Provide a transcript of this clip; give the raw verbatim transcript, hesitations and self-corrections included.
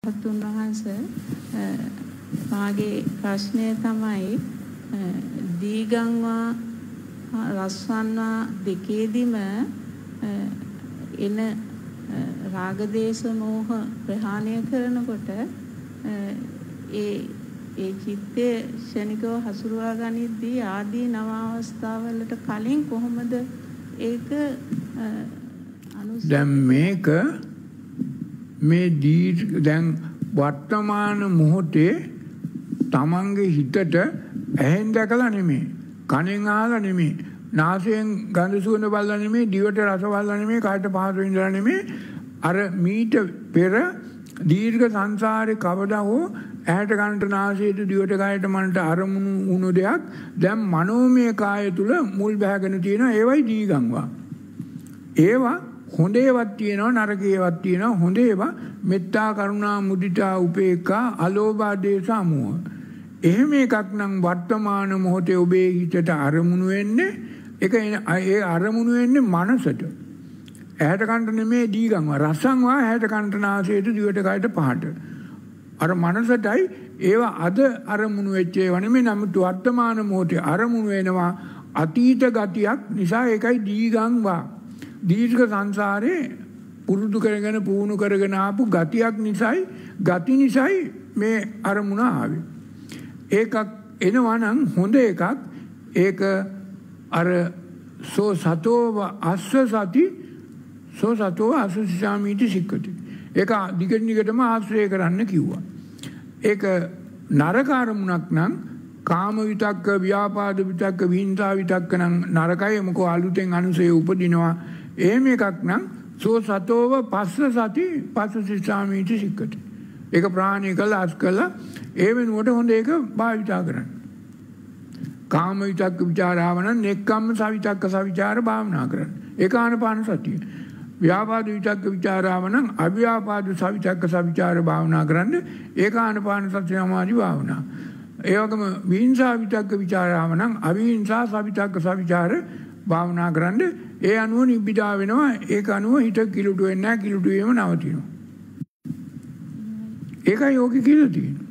තුන්වහන්සේ මාගේ ප්‍රශ්නය තමයි දීගංවා රස්වන්වා දෙකේදීම එන රාගදේශ මෝහ ප්‍රහාණය කරනකොට ඒ ඒ චිත්තේ ශනිකව හසුරුවා ගනිද්දී ආදී නව අවස්ථාවලට කලින් කොහොමද ඒක දැන් මේක මේ දී දැන් වර්තමාන මොහොතේ තමන්ගේ හිතට ඇහෙන් දැකලා නෙමෙයි කනෙන් අහලා නෙමෙයි නාසයෙන් ගඳ සුවඳ බලලා නෙමෙයි දිවට රස බලලා නෙමෙයි කයට පහස විඳලා නෙමෙයි අර මීට පෙර දීර්ඝ සංසාරේ කවදා හෝ ඇහැට කනට නාසයට දිවට කයට මනට අරමුණු වුණු දෙයක් දැන් මනෝමය කාය තුල මුල් බැහැගෙන තියෙනවා ඒවයි දීගංවා ඒවා හොඳ ඒවාක් තියෙනවා නරක ඒවාක් තියෙනවා හොඳ ඒවා මෙත්තා කරුණා මුදිතා උපේක්ඛා අලෝභ ආදේශ අමෝහ එහෙම එකක් නම් වර්තමාන මොහොතේ ඔබේ හිතට අරමුණු වෙන්නේ ඒක ඒ අරමුණු වෙන්නේ මනසට ඇහැට කනට නෙමෙයි දීගංවා රසංවා ඇහැට කනට නාසයට දිවට කයට පහට අර මනසටයි ඒවා අද අරමුණු වෙච්ච ඒවා නෙමෙයි නමුත් වර්තමාන මොහොතේ අරමුණු වෙනවා අතීත ගතියක් නිසා ඒකයි දීගංවා දීර්ඝ සංසාරේ පුරුදු කරගෙන පුහුණු කරගෙන ආපු ගතියක් නිසායි ගති නිසායි මේ අරමුණ ආවේ ඒකක් එනවා නම් හොඳ එකක් ඒක අර සෝ සතෝව අස්ස සති සෝ සතෝව අසුසාමීති සික්කති ඒක දිගට දිගටම ආශ්‍රය කරන්න කිව්වා ඒක නරක අරමුණක් නම් කාම විතක්ක ව්‍යාපාද විතක්ක විහිංසා විතක්ක නම් නරකයි මොකෝ අලුතෙන් අනුසය උපදිනවා එහෙම එකක් නම් සෝ සතෝව පස්ස සති පස්ස සිස්සාමීති සික්කති ඒක ප්‍රාණය කළා අස් කළා ඒ වෙනුවට හොඳ ඒක භාවිතා කරන්න කාම විතක්ක ਵਿਚාරාව නම් නෙක්ඛම්ම සවිතක්ක සවිචාර භාවනා කරන්න ඒක ආනපාන සතිය ව්‍යාපාද විතක්ක ਵਿਚාරාව නම් අව්‍යාපාද සවිතක්ක සවිචාර භාවනා කරන්න ඒක ආනපාන සතිය සමාධි භාවනා ඒ වගේම විහිංසා විතක්ක ਵਿਚාරාව නම් අවිහිංසා සවිතක්ක සවිචාර භාවනා කරන්න ඒ අනුව නිබ්බිදා වෙනවා ඒක අනුව හිත කිලුට වෙන්නේ නැහැ කිලුට වීම නවතිනවා ඒකයි යෝගී කියලා තියෙන්නේ